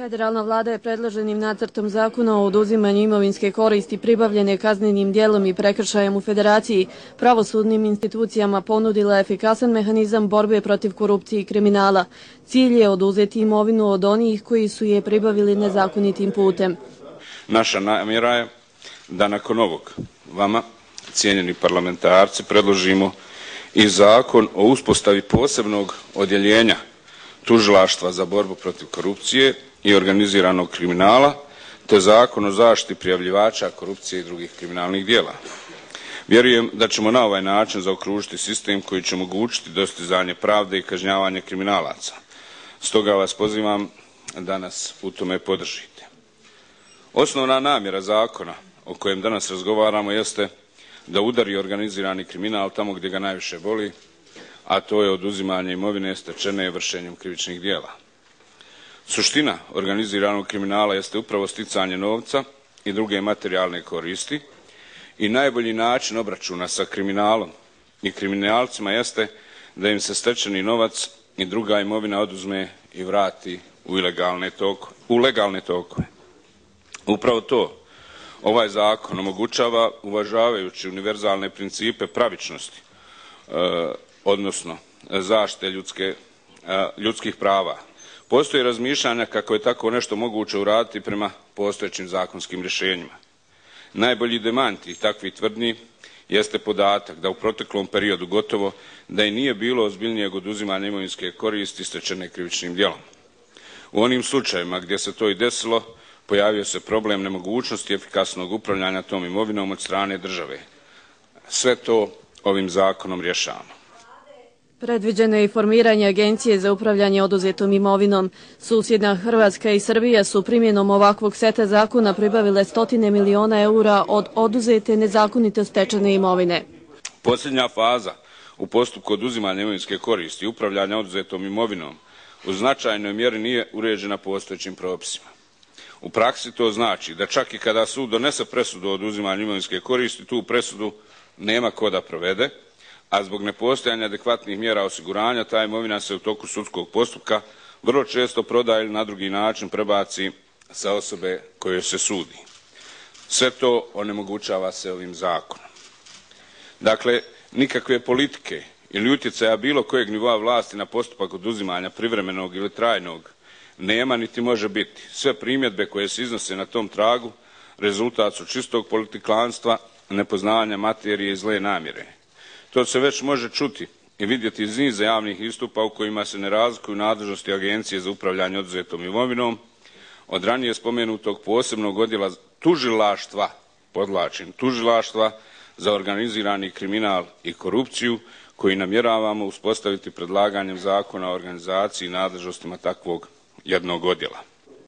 Federalna vlada je predloženim nacrtom zakona o oduzimanju imovinske koristi pribavljene kaznenim djelom i prekršajem u Federaciji pravosudnim institucijama ponudila efikasan mehanizam borbe protiv korupcije i kriminala. Cilj je oduzeti imovinu od onih koji su je pribavili nezakonitim putem. Naša namjera je da nakon ovog vama, cijenjeni parlamentarci, predložimo i zakon o uspostavi posebnog odjeljenja Tužilaštva za borbu protiv korupcije i organiziranog kriminala, te zakon o zaštiti prijavljivača korupcije i drugih kriminalnih djela. Vjerujem da ćemo na ovaj način zaokružiti sistem koji će omogućiti dostizanje pravde i kažnjavanje kriminalaca. Stoga vas pozivam da nas u tome podržite. Osnovna namjera zakona o kojem danas razgovaramo jeste da udari organizirani kriminal tamo gdje ga najviše boli, a to je oduzimanje imovine stečene vršenjem krivičnih djela. Suština organiziranog kriminala jeste upravo sticanje novca i druge materijalne koristi i najbolji način obračuna sa kriminalom i kriminalcima jeste da im se stečeni novac i druga imovina oduzme i vrati u legalne tokove. Upravo to ovaj zakon omogućava uvažavajući univerzalne principe pravičnosti, odnosno zaštite ljudskih prava. Postoji razmišljanja kako je tako nešto moguće uraditi prema postojećim zakonskim rješenjima. Najbolji demanti takvih tvrdnji jeste podatak da u proteklom periodu gotovo da i nije bilo ozbiljnijeg oduzimanja imovinske koristi stečene krivičnim djelom. U onim slučajevima gdje se to i desilo, pojavio se problem nemogućnosti efikasnog upravljanja tom imovinom od strane države. Sve to ovim zakonom rješavamo. Predviđeno je i formiranje Agencije za upravljanje oduzetom imovinom. Susjedna Hrvatska i Srbija su primjenom ovakvog seta zakona pribavile stotine miliona eura od oduzete nezakonito stečene imovine. Posljednja faza u postupku oduzimanja imovinske koristi i upravljanja oduzetom imovinom u značajnoj mjeri nije uređena postojećim propisima. U praksi to znači da čak i kada sud donese presudu o oduzimanju imovinske koristi, tu presudu nema ko da provede, a zbog nepostojanja adekvatnih mjera osiguranja ta imovina se u toku sudskog postupka vrlo često prodaje ili na drugi način prebaci sa osobe kojoj se sudi. Sve to onemogućava se ovim zakonom. Dakle, nikakve politike ili utjecaja bilo kojeg nivoa vlasti na postupak oduzimanja privremenog ili trajnog nema niti može biti. Sve primjedbe koje se iznose na tom tragu rezultat su čistog politiklanstva, nepoznavanja materije i zle namjere. To se već može čuti i vidjeti iz niza javnih istupa u kojima se ne razlikuju nadležnosti Agencije za upravljanje oduzetom imovinom od ranije spomenutog posebnog odjela tužilaštva, podvlačim, tužilaštva za organizirani kriminal i korupciju koji namjeravamo uspostaviti predlaganjem zakona o organizaciji i nadležnostima takvog jednog odjela.